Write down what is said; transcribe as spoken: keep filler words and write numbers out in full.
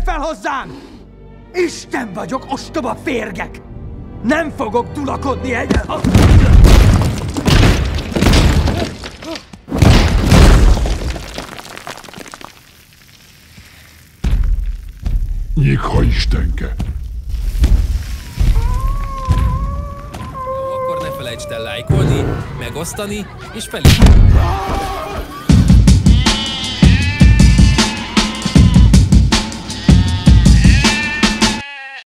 fel hozzám! Isten vagyok, ostoba férgek! Nem fogok tulakodni egy... Nyikha Istenke! Jó, akkor ne felejtsd el lájkolni, megosztani és fel is...